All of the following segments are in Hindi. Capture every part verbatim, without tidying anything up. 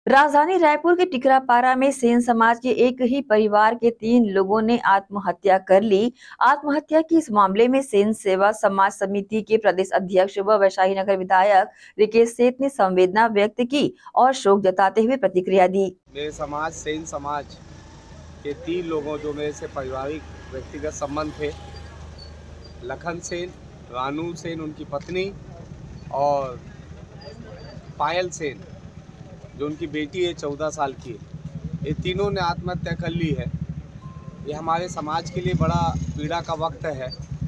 राजधानी रायपुर के टिकरापारा में सेन समाज के एक ही परिवार के तीन लोगों ने आत्महत्या कर ली। आत्महत्या की इस मामले में सेन सेवा समाज समिति के प्रदेश अध्यक्ष व वैशाली नगर विधायक रिकेश सेठ ने संवेदना व्यक्त की और शोक जताते हुए प्रतिक्रिया दी। मेरे समाज सेन समाज के तीन लोगों जो मेरे से पारिवारिक व्यक्तिगत संबंध थे, लखन सेन, रानू सेन उनकी पत्नी और पायल सेन जो उनकी बेटी है चौदह साल की, ये तीनों ने आत्महत्या कर ली है। ये हमारे समाज के लिए बड़ा पीड़ा का वक्त है।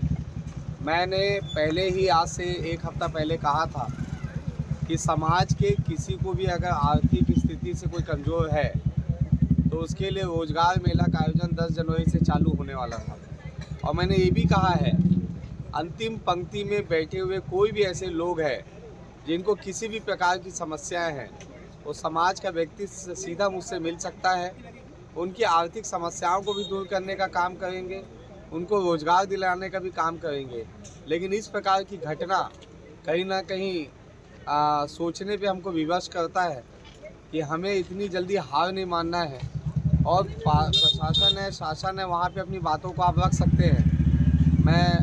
मैंने पहले ही आज से एक हफ्ता पहले कहा था कि समाज के किसी को भी अगर आर्थिक स्थिति से कोई कमज़ोर है तो उसके लिए रोजगार मेला का आयोजन दस जनवरी से चालू होने वाला था। और मैंने ये भी कहा है, अंतिम पंक्ति में बैठे हुए कोई भी ऐसे लोग हैं जिनको किसी भी प्रकार की समस्याएं हैं, वो समाज का व्यक्ति सीधा मुझसे मिल सकता है। उनकी आर्थिक समस्याओं को भी दूर करने का काम करेंगे, उनको रोज़गार दिलाने का भी काम करेंगे। लेकिन इस प्रकार की घटना कहीं ना कहीं आ, सोचने पे हमको विवश करता है कि हमें इतनी जल्दी हार नहीं मानना है। और प्रशासन है, शासन है, वहाँ पे अपनी बातों को आप रख सकते हैं।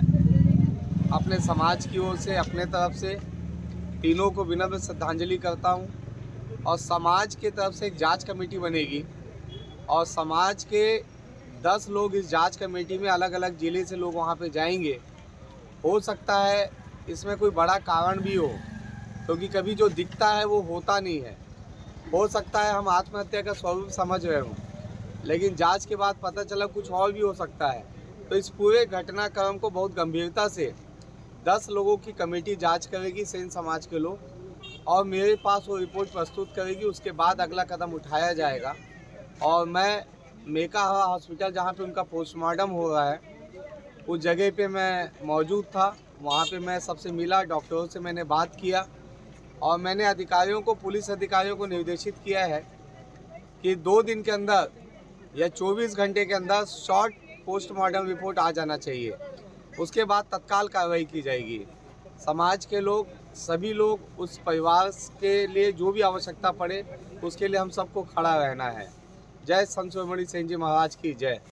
मैं अपने समाज की ओर से, अपने तरफ से तीनों को विनम्र श्रद्धांजलि करता हूँ। और समाज के तरफ से एक जांच कमेटी बनेगी और समाज के दस लोग इस जांच कमेटी में, अलग अलग ज़िले से लोग वहाँ पे जाएंगे। हो सकता है इसमें कोई बड़ा कारण भी हो, क्योंकि तो कभी जो दिखता है वो होता नहीं है। हो सकता है हम आत्महत्या का स्वरूप समझ रहे हों, लेकिन जांच के बाद पता चला कुछ और भी हो सकता है। तो इस पूरे घटनाक्रम को बहुत गंभीरता से दस लोगों की कमेटी जांच करेगी, सेन समाज के लोग, और मेरे पास वो रिपोर्ट प्रस्तुत करेगी। उसके बाद अगला कदम उठाया जाएगा। और मैं मेका हॉस्पिटल, जहाँ पे उनका पोस्टमार्टम हो रहा है, उस जगह पे मैं मौजूद था। वहाँ पे मैं सबसे मिला, डॉक्टरों से मैंने बात किया और मैंने अधिकारियों को, पुलिस अधिकारियों को निर्देशित किया है कि दो दिन के अंदर या चौबीस घंटे के अंदर शॉर्ट पोस्टमार्टम रिपोर्ट आ जाना चाहिए। उसके बाद तत्काल कार्रवाई की जाएगी। समाज के लोग, सभी लोग, उस परिवार के लिए जो भी आवश्यकता पड़े उसके लिए हम सबको खड़ा रहना है। जय संत शिरोमणि सेन जी महाराज की जय।